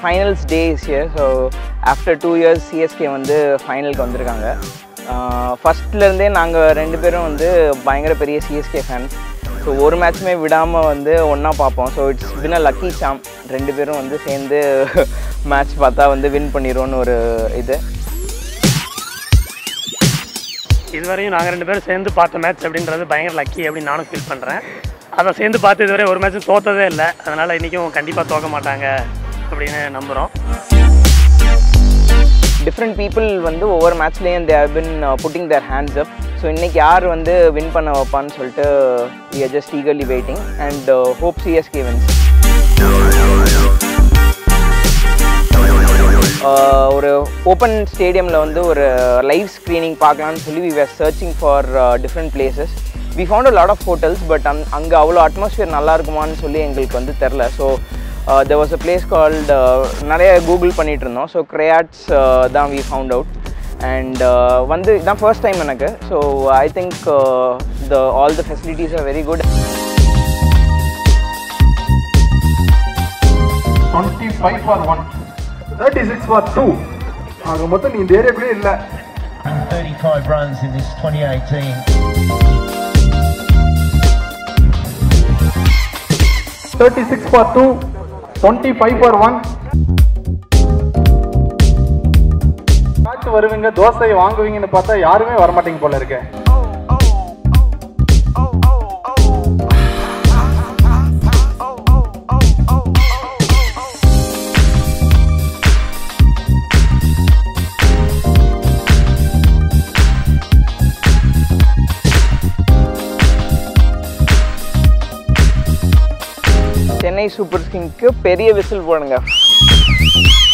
finals day is here. So after 2 years CSK வந்து ஃபைனலுக்கு வந்திருக்காங்க. ஃபர்ஸ்ட்லேருந்தே நாங்கள் 2 பேரும் வந்து பயங்கர பெரிய CSK ஃபேன்ஸ். ஸோ ஒரு மேட்ச்சுமே விடாமல் வந்து ஒன்றா பார்ப்போம். So it's been a lucky charm. 2 பேரும் வந்து சேர்ந்து மேட்ச் பார்த்தா வந்து வின் பண்ணிடுவோன்னு ஒரு இது. இதுவரையும் நாங்கள் 2 பேரும் சேர்ந்து பார்த்த மேட்ச் அப்படின்றது பயங்கர லக்கி அப்படின்னு நானும் ஃபீல் பண்ணுறேன். அதை சேர்ந்து பார்த்து இதுவரை ஒரு மேட்ச்சும் தோற்றதே இல்லை. அதனால் இன்றைக்கும் கண்டிப்பாக தோற்க மாட்டாங்க அப்படின்னு நம்புகிறோம். டிஃப்ரெண்ட் பீப்புள் வந்து ஒவ்வொரு மேட்ச்லேயும் they have been putting their hands up. So இன்றைக்கி யார் வந்து வின் பண்ண வைப்பான்னு சொல்லிட்டு we are just eagerly waiting and hope CSK wins. ஒரு ஓப்பன் ஸ்டேடியமில் வந்து ஒரு லைவ் ஸ்க்ரீனிங் பார்க்கலான்னு சொல்லி we were searching for different places. We found a lot of hotels, but அங்கே அவ்வளோ அட்மாஸ்ஃபியர் நல்லா இருக்குமான்னு சொல்லி எங்களுக்கு வந்து தெரில. So there was a place called நிறைய கூகுள் பண்ணிகிட்டு இருந்தோம். ஸோ Kriyates தான் we found out and வந்து இதான் ஃபர்ஸ்ட் டைம் எனக்கு. So I think all the facilities are very good. 25 for 1, 36 for 2. ஆக மொத்தம் நீ இந்த ஏரியாக்குள்ளே இல்லை. 35 runs in this 2018. 36 for 2, 25 for 1. Match வருவீங்க, தோசை வாங்குவீங்கன்னு பார்த்தா யாருமே வரமாட்டீங்க போல இருக்கு. சென்னை சூப்பர் கிங்ஸ்க்கு பெரிய விசில் போடுங்க.